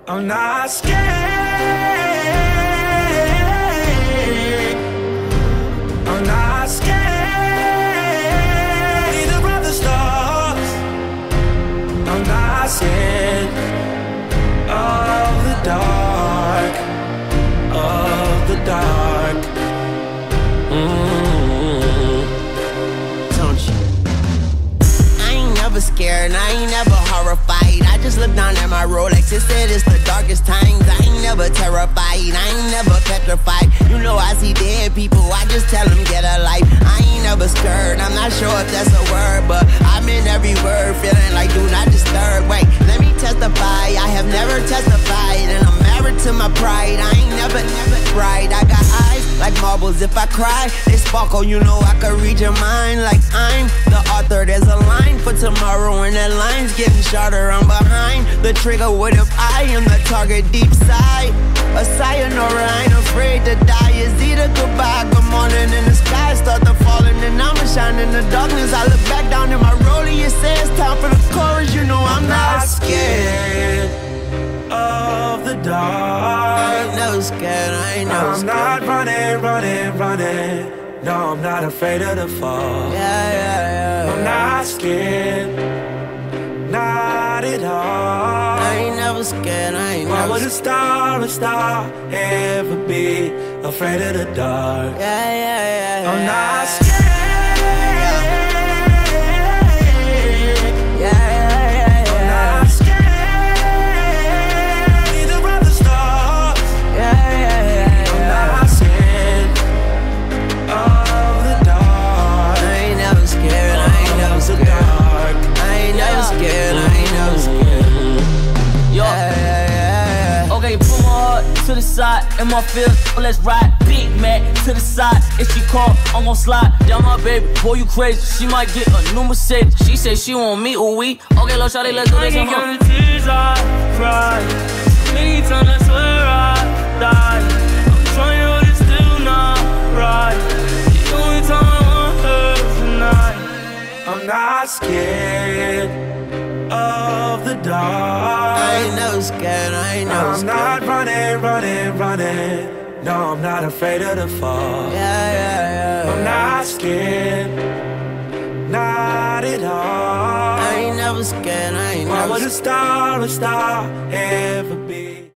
I'm not scared. I'm not scared either of the stars. I'm not scared of the dark, of the dark. Don't you? I ain't never scared, I ain't never horrified. I just look down at my Rolex, it said it's the darkest times. I ain't never terrified, I ain't never petrified. You know I see dead people, I just tell them get a life. I ain't never scared, I'm not sure if that's a word, but I'm in every word, feeling like do not disturb. Wait, let me testify, I have never testified, and I'm married to my pride. I ain't never cried, I got eyes like marbles. If I cry, they sparkle, you know I could read your mind like I'm the author. There's a line for tomorrow and that line's getting shorter. I'm behind the trigger, what if I am the target deep side? A sayonara, I ain't afraid to die. It's either goodbye, good morning, and the sky start to falling, and I'ma shine in the darkness. I look back down at my rollie, it says time for the chorus. You know I'm not scared of the dark. I ain't never scared, I ain't never scared. I'm not running. No, I'm not afraid of the fall. Yeah. I'm not scared, not at all. I ain't never scared, I ain't Why never would a star ever be afraid of the dark? Yeah. I'm not scared. To the side, in my field, let's ride. Big Mac to the side, if she call, I'm gon' slide. Down my baby, boy you crazy, she might get a new Mercedes. She say she want me, ooh we. Okay, little shawty, let's do this. I can't count the tears I cry. Many times I swear I die. I'm trying to it's still not right. The only time I want her tonight. I'm not scared of the dark. I ain't never scared, I ain't never scared. I'm not running. No, I'm not afraid of the fall. Yeah. I'm not scared, not at all. I ain't never scared, I ain't Why never would a star ever be